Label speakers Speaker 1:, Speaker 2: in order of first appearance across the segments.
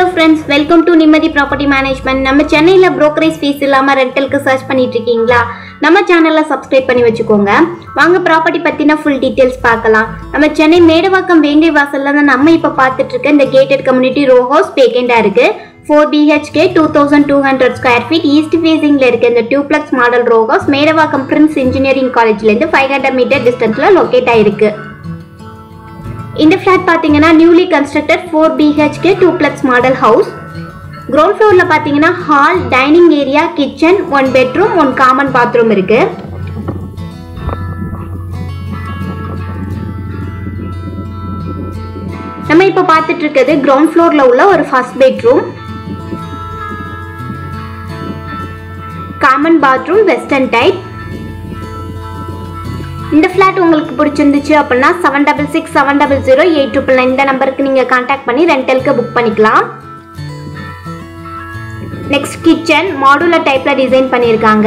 Speaker 1: Hello friends, welcome to Nimmadhi Property Management. நம்ம சென்னையில brokerage fees இல்லாம ரெண்டலுக்கு சர்ச் பண்ணிட்டு இருக்கீங்களா? நம்ம சேனலை சப்ஸ்கிரைப் பண்ணி வச்சுக்கோங்க. வாங்க ப்ராப்பர்ட்டி பத்தின full details பார்க்கலாம். நம்ம சென்னை மேடவாக்கம் வேங்கைவாசல்ல தான் நம்ம இப்ப பார்த்துட்டு இருக்க இந்த gated community row house vacant-ஆ இருக்கு. 4 BHK 2200 square feet east facing ல இருக்க இந்த duplex model row house Medavakkam Prince Engineering College ல இருந்து 500 meter distance-ல locate ஆயிருக்கு. இந்த flat பாத்தீங்கன்னா newly constructed 4 BHK duplex model house. Ground floor ல பாத்தீங்கன்னா hall, dining area, kitchen, 1 bedroom, 1 common bathroom இருக்கு. நம்ம இப்ப பார்த்துட்டு இருக்கிறது ground floor ல உள்ள ஒரு first bedroom. Common bathroom western type. இந்த flat உங்களுக்கு பிடிச்சிருந்துச்சு அப்படினா 7667008999 இந்த நம்பருக்கு நீங்க कांटेक्ट பண்ணி ரெண்டலுக்கு புக் பண்ணிக்கலாம். நெக்ஸ்ட் கிச்சன் மாடுலர் டைப்ல டிசைன் பண்ணிருக்காங்க.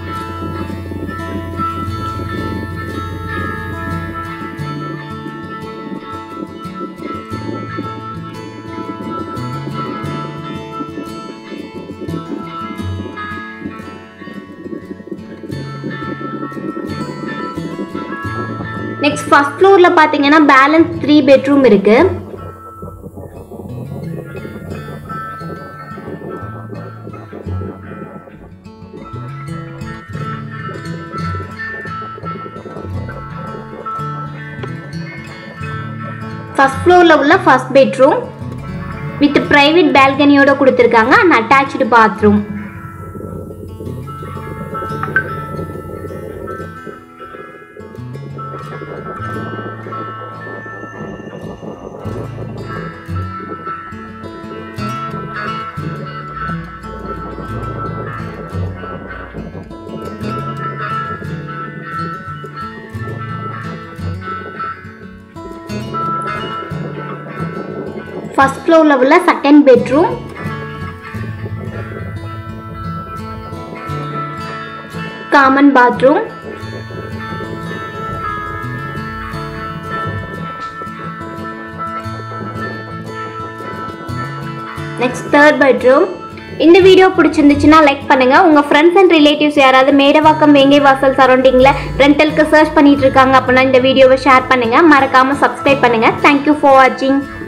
Speaker 1: Next first floor ல பாத்தீங்கன்னா balance 3 bedroom இருக்கு. First floor ல உள்ள first bedroom with private balcony ஓட கொடுத்திருக்காங்க and attached bathroom. First floor ல உள்ள second bedroom common bathroom next third bedroom இந்த வீடியோ பிடிச்சிருந்துச்சுனா லைக் பண்ணுங்க உங்க फ्रेंड्स and relatives யாராவது மேடவாக்கம் வேங்கைவாசல் சரௌண்டிங்ல ரெண்டலுக்கு சர்ச் பண்ணிட்டு இருக்காங்க அப்படினா இந்த வீடியோவை ஷேர் பண்ணுங்க மறக்காம Subscribe பண்ணுங்க thank you for watching